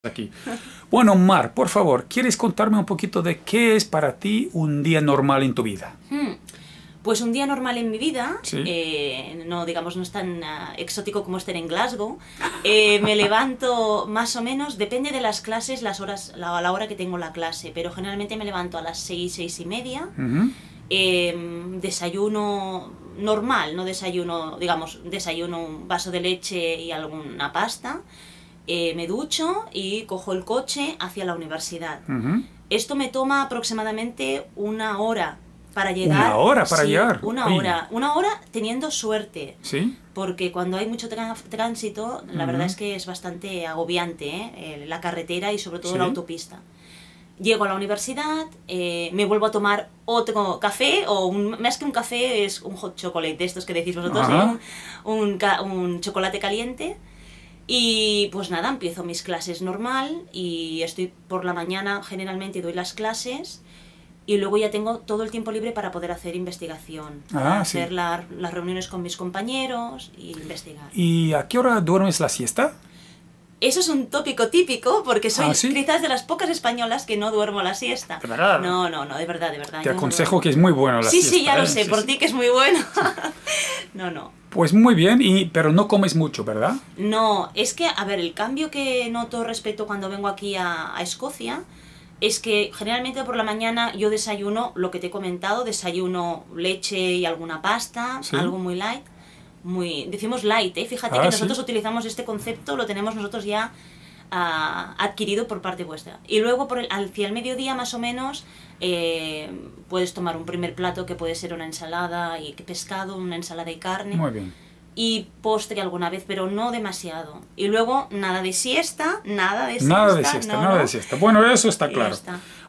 Aquí. Bueno, Mar, por favor, ¿quieres contarme un poquito de qué es para ti un día normal en tu vida? Pues un día normal en mi vida, ¿Sí? no digamos no es tan exótico como estar en Glasgow. Me levanto más o menos, depende de las clases, las horas, la hora que tengo la clase, pero generalmente me levanto a las 6, 6:30. Desayuno normal, no desayuno, digamos, desayuno un vaso de leche y alguna pasta. Me ducho y cojo el coche hacia la universidad. Esto me toma aproximadamente una hora para llegar. ¿Una hora para llegar? Una Ay. hora. Una hora teniendo suerte. ¿Sí? Porque cuando hay mucho tránsito, la verdad es que es bastante agobiante, la carretera y sobre todo ¿Sí? la autopista. Llego a la universidad, me vuelvo a tomar otro café, o más que un café, es un hot chocolate, de estos que decís vosotros, un chocolate caliente. Y pues nada, empiezo mis clases normal y estoy por la mañana, generalmente doy las clases y luego ya tengo todo el tiempo libre para poder hacer investigación, para hacer las reuniones con mis compañeros y investigar. ¿Y a qué hora duermes la siesta? Eso es un tópico típico porque soy ¿Sí? quizás de las pocas españolas que no duermo la siesta. ¿De verdad? No, de verdad. Te aconsejo que es muy bueno la siesta. Sí, ya lo sé, Sí, por sí. ti que es muy bueno. No. Pues muy bien, pero no comes mucho, ¿verdad? No, es que, a ver, el cambio que noto respecto cuando vengo aquí a Escocia es que generalmente por la mañana yo desayuno lo que te he comentado, desayuno leche y alguna pasta, ¿Sí? algo muy light. Decimos light, fíjate que nosotros utilizamos este concepto, lo tenemos nosotros ya adquirido por parte vuestra. Y luego hacia el mediodía más o menos puedes tomar un primer plato que puede ser una ensalada y pescado, una ensalada y carne. Muy bien. Y postre alguna vez, pero no demasiado. Y luego nada de siesta, nada de siesta. Nada de siesta, nada de siesta. Bueno, eso está claro.